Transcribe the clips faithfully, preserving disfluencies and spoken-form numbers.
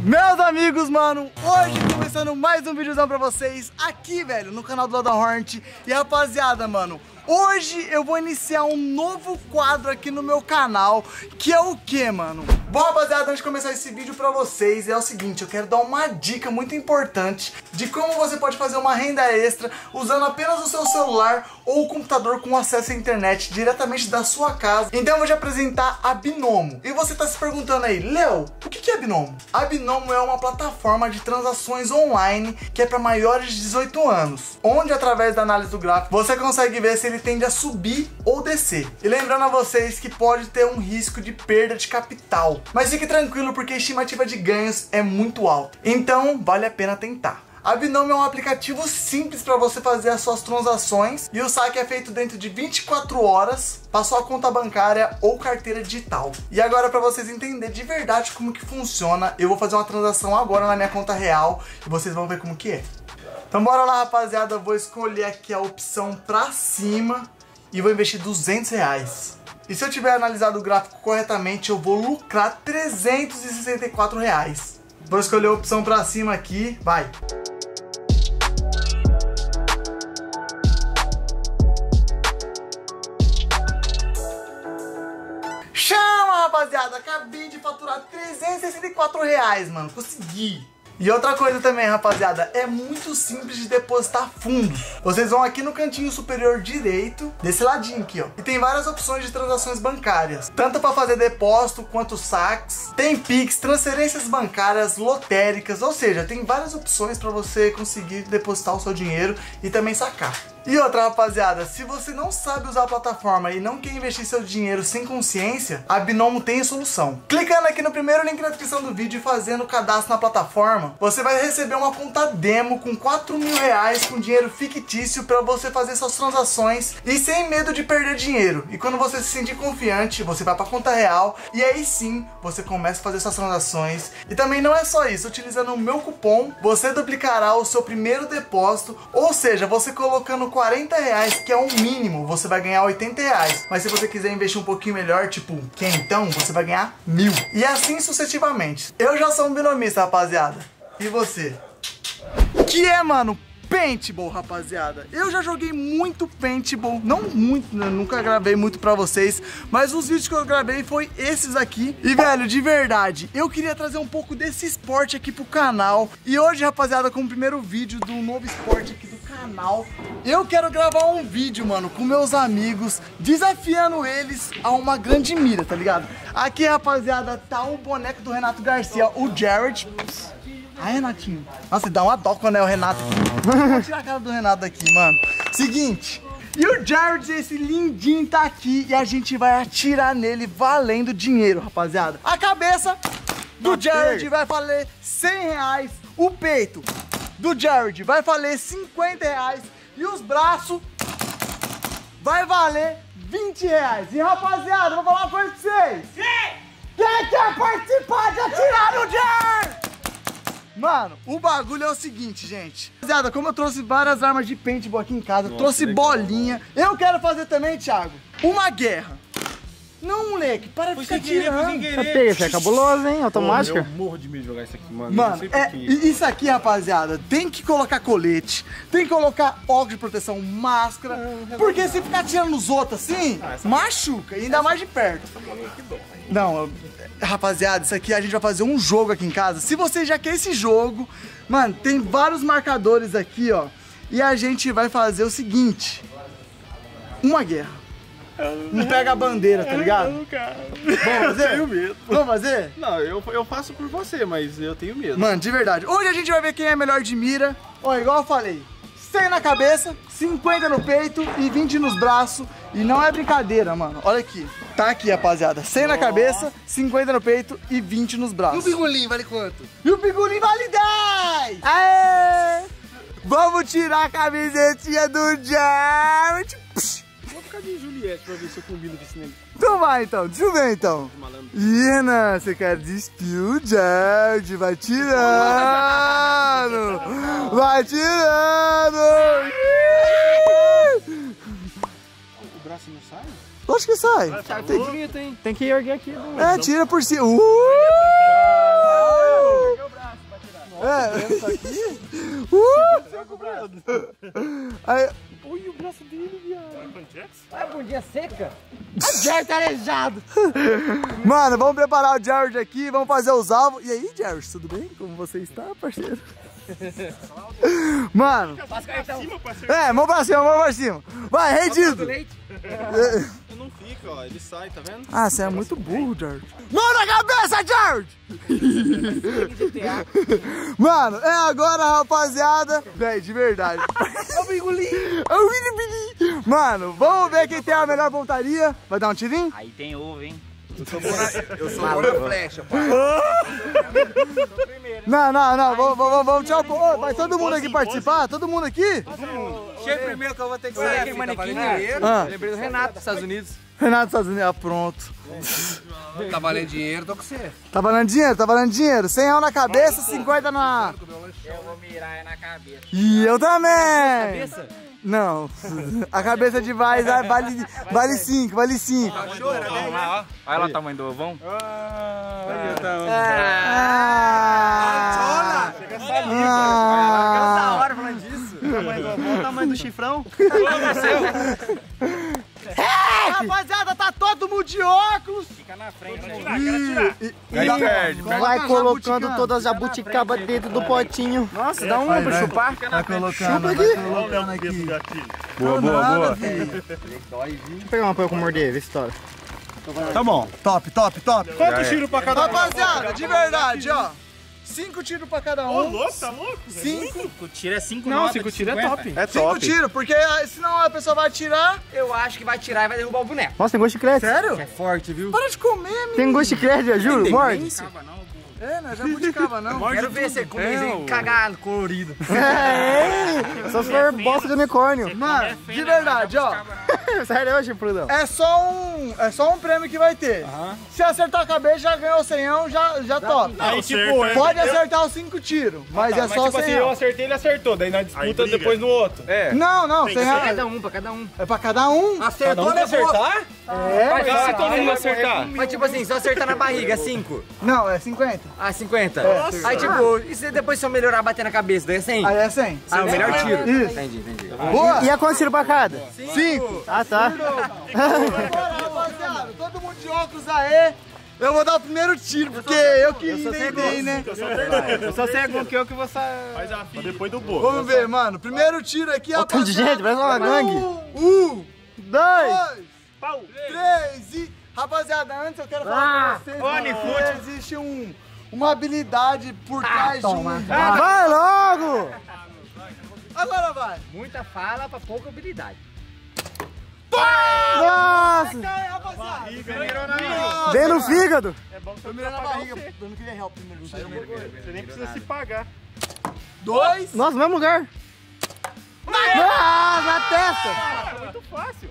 Meus amigos, mano, hoje começando mais um videozão pra vocês aqui, velho, no canal do Lada Hornet. E rapaziada, mano, hoje eu vou iniciar um novo quadro aqui no meu canal, que é o que, mano? Bom, rapaziada, antes de começar esse vídeo pra vocês, é o seguinte, eu quero dar uma dica muito importante de como você pode fazer uma renda extra usando apenas o seu celular ou o computador com acesso à internet diretamente da sua casa. Então eu vou te apresentar a Binomo. E você tá se perguntando aí, Léo, o que é a Binomo? A Binomo é uma plataforma de transações online que é para maiores de dezoito anos, onde através da análise do gráfico você consegue ver se ele tende a subir ou descer. E lembrando a vocês que pode ter um risco de perda de capital, mas fique tranquilo porque a estimativa de ganhos é muito alta, então vale a pena tentar. A Binomo é um aplicativo simples para você fazer as suas transações e o saque é feito dentro de vinte e quatro horas para sua conta bancária ou carteira digital. E agora, para vocês entenderem de verdade como que funciona, eu vou fazer uma transação agora na minha conta real e vocês vão ver como que é. Então bora lá, rapaziada, eu vou escolher aqui a opção para cima e vou investir duzentos reais. E se eu tiver analisado o gráfico corretamente, eu vou lucrar trezentos e sessenta e quatro reais. Vou escolher a opção para cima aqui, vai. Chama, rapaziada, acabei de faturar trezentos e sessenta e quatro reais, mano, consegui. E outra coisa também, rapaziada, é muito simples de depositar fundos. Vocês vão aqui no cantinho superior direito, desse ladinho aqui, ó. E tem várias opções de transações bancárias, tanto para fazer depósito quanto saques. Tem Pix, transferências bancárias, lotéricas, ou seja, tem várias opções para você conseguir depositar o seu dinheiro e também sacar. E outra, rapaziada, se você não sabe usar a plataforma e não quer investir seu dinheiro sem consciência, a Binomo tem solução. Clicando aqui no primeiro link na descrição do vídeo e fazendo o cadastro na plataforma, você vai receber uma conta demo com quatro mil reais com dinheiro fictício para você fazer suas transações e sem medo de perder dinheiro. E quando você se sentir confiante, você vai para a conta real e aí sim você começa a fazer suas transações. E também não é só isso, utilizando o meu cupom, você duplicará o seu primeiro depósito, ou seja, você colocando quarenta reais, que é o mínimo, você vai ganhar oitenta reais. Mas se você quiser investir um pouquinho melhor, tipo, que então, você vai ganhar mil. E assim sucessivamente. Eu já sou um binomista, rapaziada. E você? Que é, mano, paintball, rapaziada. Eu já joguei muito paintball, não muito, né? Nunca gravei muito pra vocês, mas os vídeos que eu gravei foi esses aqui. E, velho, de verdade, eu queria trazer um pouco desse esporte aqui pro canal. E hoje, rapaziada, com o primeiro vídeo do novo esporte aqui do canal, eu quero gravar um vídeo, mano, com meus amigos, desafiando eles a uma grande mira, tá ligado? Aqui, rapaziada, tá o boneco do Renato Garcia, o Jared. Ah, Renatinho. Nossa, dá uma dó quando é o Renato. Vou tirar a cara do Renato daqui, mano. Seguinte. E o Jared, esse lindinho, tá aqui e a gente vai atirar nele valendo dinheiro, rapaziada. A cabeça do Jared vai valer cem reais. O peito do Jared vai valer cinquenta reais. E os braços vai valer vinte reais. E, rapaziada, vou falar uma coisa pra vocês. Sim! Quem quer participar de atirar no Jared? Mano, o bagulho é o seguinte, gente. Rapaziada, como eu trouxe várias armas de paintball aqui em casa, nossa, trouxe legal, bolinha. Eu quero fazer também, Thiago, uma guerra. Não, moleque, para de ficar tirando. Isso é cabuloso, hein? Automática. Pô, eu morro de medo de jogar isso aqui, mano. Mano, é, isso aqui, rapaziada, tem que colocar colete, tem que colocar óculos de proteção, máscara, não, porque se ficar tirando nos outros assim, ah, machuca, e ainda essa, mais de perto. Não, eu, rapaziada, isso aqui a gente vai fazer um jogo aqui em casa. Se você já quer esse jogo, mano, tem vários marcadores aqui, ó, e a gente vai fazer o seguinte, uma guerra. Não pega a bandeira, tá ligado? Não, cara. Vamos fazer? Eu tenho medo. Vamos fazer? Não, eu, eu faço por você, mas eu tenho medo. Mano, de verdade. Hoje a gente vai ver quem é melhor de mira. Ó, igual eu falei, cem na cabeça, cinquenta no peito e vinte nos braços. E não é brincadeira, mano. Olha aqui. Tá aqui, rapaziada. cem na cabeça, cinquenta no peito e vinte nos braços. E o bigolim vale quanto? E o bigolim vale dez! Aê! Vamos tirar a camisetinha do Jared. Vou ficar de Juliette pra ver se eu combino com esse negócio. Então vai, então. Deixa eu ver, então. Ih, Renan, você quer despir o Jared. Vai tirando. Vai tirando. O braço não sai? Lógico que sai. Tá tem, bonito, hein? Tem que erguer aqui. É, tira por cima. Uh! vendo isso aqui? Uh! Aí, Ui, o braço dele, viado. Vai bundinha seca? Jared tá arejado. Mano, vamos preparar o Jared aqui, vamos fazer os alvos. E aí, Jared, tudo bem? Como você está, parceiro? Mano. Passa pra cima, parceiro. É, mão pra cima, mão pra cima. Vai, rendido. Eu não fica, ó. Ele sai, tá vendo? Ah, você é muito burro, Jared. Mão na cabeça, Jared! Mano, é agora, rapaziada. Véi, de verdade. É o bingolim. É o bingolim. Mano, vamos ver quem tem a melhor pontaria. Vai dar um tirinho? Aí tem ovo, hein? Eu sou bom na, eu sou bom na flecha, pai. Não, não, não. Vamos, vamos, vamos. Tchau. Ô, vai todo mundo aqui participar? Todo mundo aqui? Chega primeiro que eu vou ter que sair aqui, manequim. Ah. Lembrei do Renato dos Estados Unidos. Renato Estados Unidos, ah, pronto. Tá valendo dinheiro, tô com você. Tá valendo dinheiro, tá valendo dinheiro. cem reais na cabeça, cinquenta na... Eu vou mirar na cabeça. E eu também. Cabeça? Não, a cabeça de Vaz vale vale cinco, vale cinco. Olha lá, Olha lá o tamanho do ovão. Olha o tamanho. Ah, Da ah, hora falando disso. O tamanho do avô, o tamanho do chifrão. rapaziada, tá todo mundo de óculos. Fica na frente. E perde. Vai colocando todas as jabuticaba dentro do potinho. Nossa, dá uma pra chupar. Vai colocando, vai colocando aqui. Boa, boa, boa. Filho. Deixa eu pegar uma pra eu morder, vê se estoura. Tá bom. Top, top, top. Quanto tiro pra cada um? Rapaziada, de verdade, ó. Cinco tiros pra cada Ô, um. louco, tá louco? Cinco. O tiro é cinco Não, notas cinco de tiros é cinquenta. top. É Cinco top. tiros, porque ah, senão a pessoa vai atirar. Eu acho que vai tirar e vai derrubar o boneco. Nossa, tem gosto de chiclete. Sério? É forte, viu? Para de comer, menino. Tem gosto de chiclete, eu juro, morde. É, não é jabuticaba, não. Quero ver você comer É, e ô. cagar colorido. É, só se for bosta de unicórnio. Mano, de verdade, ó. Sério hoje, Prudão? É só um, é só um prêmio que vai ter. Se acertar a cabeça, já ganhou o cem, já, já top. Aí, tipo, é... Pode acertar os cinco tiros, mas é só tipo assim, cem. eu acertei, ele acertou. Daí nós disputa depois no outro. É. Não, não, cem reais. Cada um, pra cada um. É pra cada um. Acertou, Cada um levou. acertar? É, Mas se todo mundo acertar? Mas tipo assim, se eu acertar na barriga, cinco. não, é cinquenta. Ah, cinquenta. Aí tipo, e se depois se eu melhorar bater na cabeça, daí é cem? Aí é cem. Ah, o melhor tiro. Isso. Entendi, entendi. Boa. E a quantos tiros pra cada? Cinco. Ah, tá. Agora, rapaziada, todo mundo de óculos aí. Eu vou dar o primeiro tiro, porque eu queria entender, né? Eu só sei algum que eu que vou sair. Faz a fila. Depois do bolo. Vamos ver, mano. Primeiro tiro aqui, Olha o tanto de gente, parece uma gangue. Um, Dois. dois, Pau. três e... Rapaziada, antes eu quero falar pra vocês, mano, que existe um, uma habilidade por trás de um... Vai logo! Agora vai. Muita fala pra pouca habilidade. Nossa! Rapaziada. Bem no fígado. Eu mirei na barriga. Eu não queria real primeiro. Você nem precisa se pagar. Dois. Nossa, no mesmo lugar. Nossa, na testa. Muito fácil.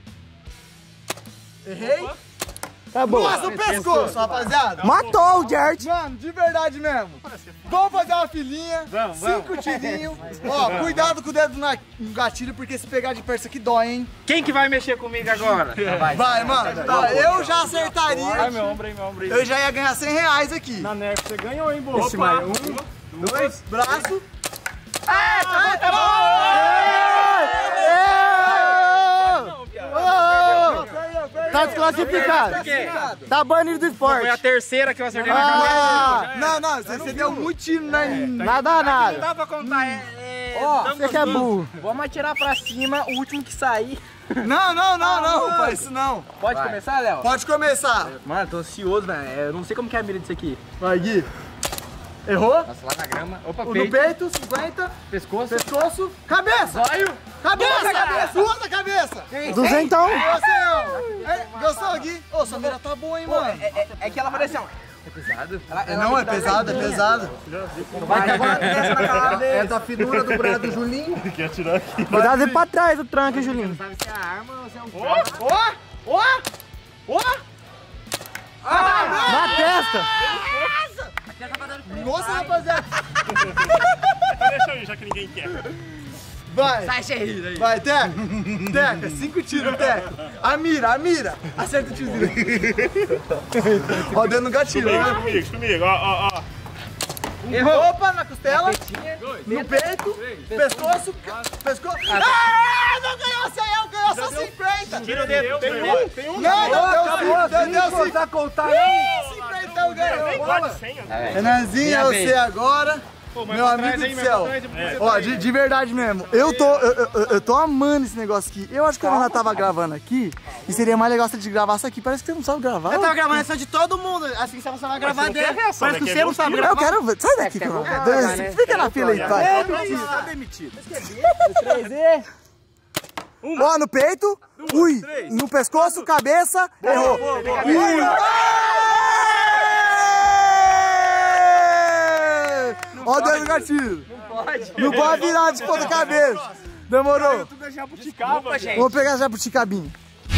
Errei. Tá bom. Nossa, o pescoço, rapaziada. Matou o Jart. Mano, de verdade mesmo. Vamos fazer uma filinha. Vamos, Cinco tirinhos. Ó, cuidado com o dedo na- no gatilho, porque se pegar de perto isso aqui dói, hein? Quem que vai mexer comigo agora? Vai, mano. Ó, eu já acertaria. Ai, meu ombro aí, meu ombro aí. Eu já ia ganhar cem reais aqui. Na nerf você ganhou, hein, boa? Esse mais um, dois, braço. Tá desclassificado. Tá banido do esporte. Foi a terceira que eu acertei na cabeça. Ah, Não, não, você, você deu muito tiro na... nada, nada. Dá pra contar, é... é Ó, tamo você que é junto. burro. Vamos atirar pra cima, o último que sair. Não, não, não, não, faz isso não. Pode começar, Léo? Pode começar. Mano, tô ansioso, velho. Eu não sei como que é a mira disso aqui. Vai, Gui. Errou? Nossa, lá na grama. Opa, O do peito, peito, cinquenta. pescoço, Pescoço. Cabeça. zóio. Cabeça, cabeça. Duas cabeça. Duzentão. Você, é, gostou, Gui? Ô, sua mira tá boa, hein, mano? É, é, é que ela parecia um... É pesado? Ela, ela Não, é pesado, é pesado. Vai, agora desce na cabeça. É da finura do braço do Julinho. Quer tirar aqui? Cuidado de ir pra trás do tranco, hein, Julinho. Sabe se é a arma ou se é um... Ó, ó, ó. Na testa. Nossa, rapaziada. Então deixa eu ir, já que ninguém quer. Vai. Sai, Xerri, aí. Vai, Teca. Teca, cinco tiros, Teca. A mira, a mira. Acerta o tirozinho. Ó, dando no gatilho, Comigo, né? comigo, comigo. Ó, ó, ó. Errou. Opa, na costela. No peito. Pescoço. Pescoço. Ah, não ganhou cem, eu ganhou só cinquenta. Tira o dedo. Tem um, tem um. Não, não deu deu Tá contar cinquenta, eu ganhei. Renanzinho, é você agora. Pô, meu amigo do céu. Ó, de, de verdade mesmo, eu tô, eu, eu, eu tô amando esse negócio aqui. Eu acho que o Renan tava gravando aqui e seria mais legal se ele gravasse aqui. Parece que você não sabe gravar. Eu tava gravando essa de todo mundo, assim você vai gravar dele. Parece que você não sabe gravar. Eu quero ver. Sai daqui, que eu vou. Fica na fila aí, vai. Tá demitido. Ó, no peito. Ui. No pescoço, cabeça. Errou. Ó o dedo no gatilho. Não pode. Não pode virar de ponta cabeça. Demorou. Vamos pegar a jabuticabinha.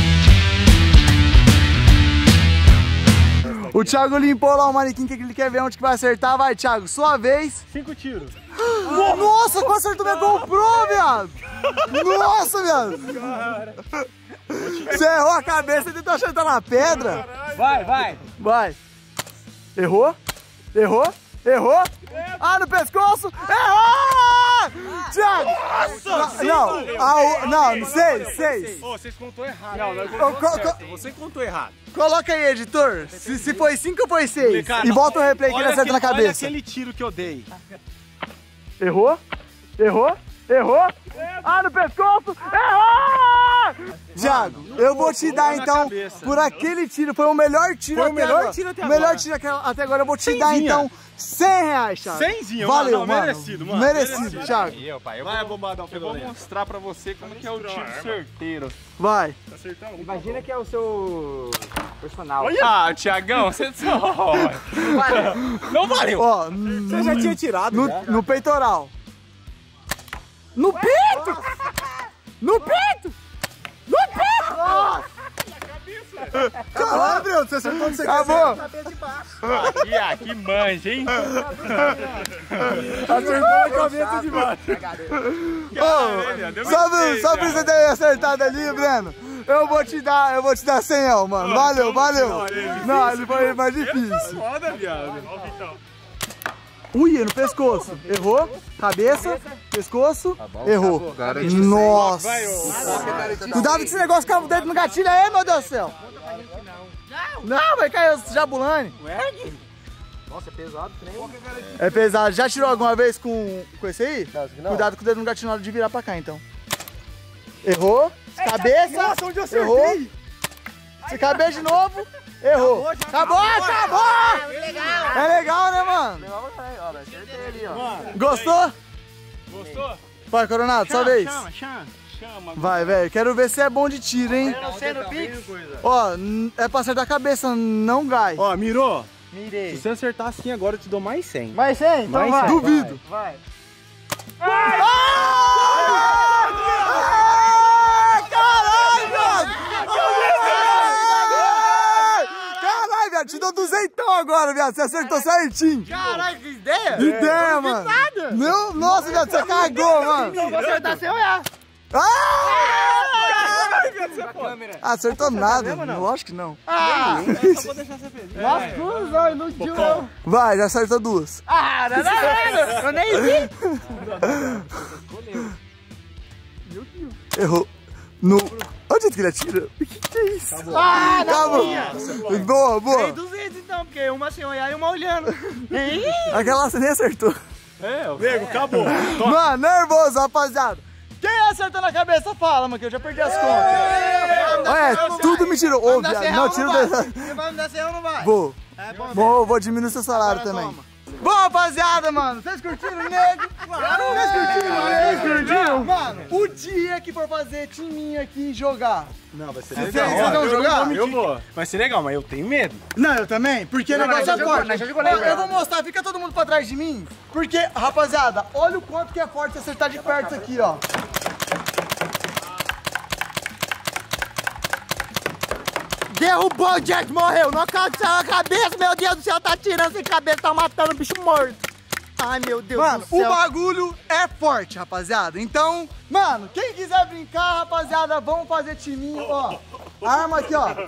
O Thiago limpou lá o manequim que ele quer ver onde que vai acertar. Vai, Thiago, sua vez. Cinco tiros. Nossa, quase acertou minha GoPro, viado. Nossa, viado. Você errou a cabeça e tentou acertar na pedra. Vai, vai. Vai. Errou. Errou. Errou. Ah, no pescoço. Errou! Thiago. Nossa, não, não, não, não, seis, seis. Ô, vocês contou errado. Não, não, co co você contou errado. Coloca aí, editor. Se, se foi cinco ou foi seis. E volta o replay que ele acerta na cabeça. Olha aquele tiro que eu dei. Errou. Errou. Errou. Ah, no pescoço. Errou! Thiago, eu vou te dar então, por aquele tiro, foi o melhor tiro até agora. Foi o melhor tiro até agora. O melhor tiro até agora, eu vou te dar então cem reais, Thiago. Cenzinho, valeu, mano. mano. Merecido, mano. Merecido, Thiago. Eu, pai, eu Vai, vou, bombadão, eu vou mostrar pra você como que é o tiro certeiro. Vai. Imagina que é o seu personal. Ah, Thiagão, você só... Não valeu. Ó, você já tinha tirado, no, já. no peitoral. No peito! No peito! No peito! Nossa! Caralho, Bruno, você acertou onde você acabou. Aqui, aqui manja, hein? Acertou na cabeça de baixo. Oh, só, só pra você ter acertado ali, Breno, eu vou te dar, eu vou te dar cem, mano. Valeu, valeu. Não, ele foi mais difícil. Foda, viado. Ui, no pescoço. Errou. Cabeça, pescoço, tá bom, errou. Acabou. Nossa. Cuidado com esse negócio que o dedo no gatilho aí, meu Deus do céu. Não, vai cair o Jabulani. Nossa, é pesado, trem. É pesado. Já tirou alguma vez com, com esse aí? Não. Cuidado com o dedo no gatilho na hora de virar pra cá, então. Errou. Cabeça. Nossa, onde eu errou. Se cabeça de novo. Errou. Acabou, acabou! acabou. É legal. É legal, né, mano? Gostou? Gostou? Vai, Coronado, sua vez. Chama, chama, chama. Vai, velho. Quero ver se é bom de tiro, hein? Ó, é pra acertar a cabeça, não gai. Ó, mirou? Mirei. Se você acertar assim agora, eu te dou mais cem. Mais cem? Então mais vai. cem. Duvido. Vai. vai. vai. Ah! Ah! Caralho, viado! Te dou duzentão agora, viado. Você acertou certinho. Caralho, que ideia! Ideia, é, mano. Nada. Não, nossa, viado, você cagou, mano. Não vou acertar sem olhar. Ah! Ah, acertou nada. Lógico que não. Ah! Só vou deixar você feliz. Nossa, duas, não, não deu não. Vai, já acertou duas. Ah, não, não, não. Eu nem vi. Errou. No... Onde é que ele atira? O que, que é isso? Acabou. Ah, acabou. Boa, boa. Tem duzentos então, porque uma sem olhar e uma olhando. Aquela você nem acertou. É, o nego, acabou. Mano, nervoso, rapaziada. Quem acertou na cabeça, fala, mano, que eu já perdi as contas. É, tudo me tirou. Ô, viado, não, tiro dessa. Você vai me dar cem ou não vai? Vou. É bom, vou, vou diminuir seu salário também. Toma. Bom, rapaziada, mano, vocês curtiram o nego? Claro, vocês curtiram o nego? Vocês curtiram? Mano, o dia que for fazer timinho aqui e jogar. Não, vai ser legal. Vocês vão jogar? Eu vou. Vai ser legal, mas eu tenho medo. Não, eu também, porque o negócio é forte. Eu, eu vou mostrar, fica todo mundo pra trás de mim. Porque, rapaziada, olha o quanto que é forte se acertar de perto isso aqui, ó. Derrubou, o Jack morreu. Não aconteceu a cabeça, meu Deus do céu. Tá tirando sem cabeça, tá matando o bicho morto. Ai, meu Deus mano, do céu. Mano, o bagulho é forte, rapaziada. Então, mano, quem quiser brincar, rapaziada, vamos fazer timinho, ó. Arma aqui, ó.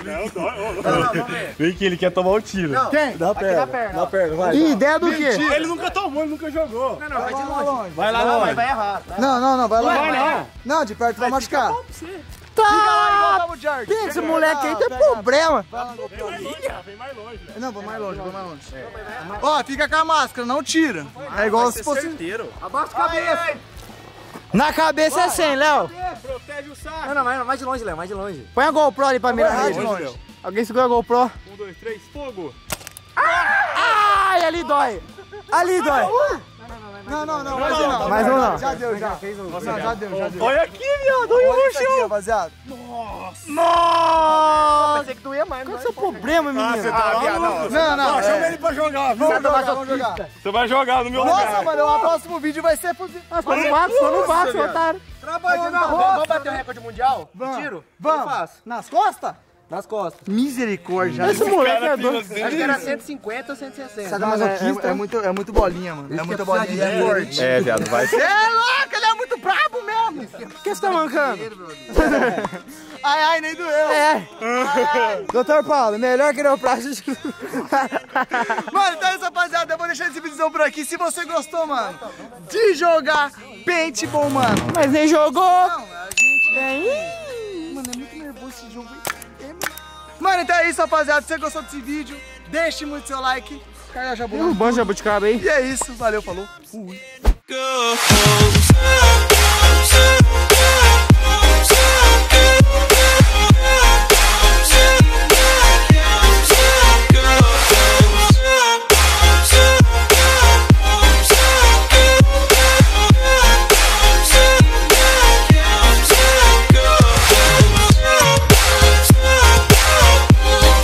Vem que ele quer tomar um tiro. Quem? Na perna. perna. Na perna, vai. Ih, ideia do quê? Ele nunca tomou, ele nunca jogou. Não, não, vai de longe. Vai lá longe. Vai errar. Não, não, não, vai lá. Vai não. Não, de perto vai machucar. Tá! Tem esse moleque aí, tem problema. Vem mais longe, velho. Não, vou mais longe, vou mais longe. Ó, fica com a máscara, não tira. É igual se fosse... Abaixa a cabeça. Na cabeça é cem, Léo. Protege o saco. Não, não, mais, mais de longe, Léo, mais de longe. Põe a GoPro ali pra mirar errar nele. de longe. Alguém segura a GoPro. Um, dois, três, fogo. Ai, ali dói. Ali dói. Não, não, não, mais um não. Mais um não. Já deu, já. Não, já deu, já deu. Olha aqui, viado. Olha Olha isso aqui, rapaziada. Nossa! Pensei que tu ia mais. Qual é o seu problema, menino? tá Não, não, Chama é. ele pra jogar. Vamos jogar, vamos jogar. Você vai jogar no meu Nossa, lugar. mano, o próximo vídeo vai ser... pro- Só não bate, só não bate, seu otário. Trabalhando na rua. Vamos bater o recorde mundial? Vamos. Tiro? Vamos. Eu faço. Nas costas? Nas costas. Misericórdia. Esse moleque é doido. Acho que era cento e cinquenta ou cento e sessenta. Mano, é, é, é, muito, é muito bolinha, mano. É muita bolinha e é forte. É, viado, vai. Você é louco, ele é muito brabo mesmo. Por que você tá mancando? Ai, ai, nem doeu. É. Doutor Paulo, melhor que não prático. Mano, então é isso, rapaziada. Eu vou deixar esse vídeo por aqui. Se você gostou, mano, de jogar paintball, mano. Mas nem jogou. Não, a gente... Mano, é muito nervoso esse jogo. Mano, então é isso, rapaziada. Se você gostou desse vídeo, deixe muito seu like. Caiu já Um bom jabuticaba aí. E é isso. Valeu, falou. Fui. Go.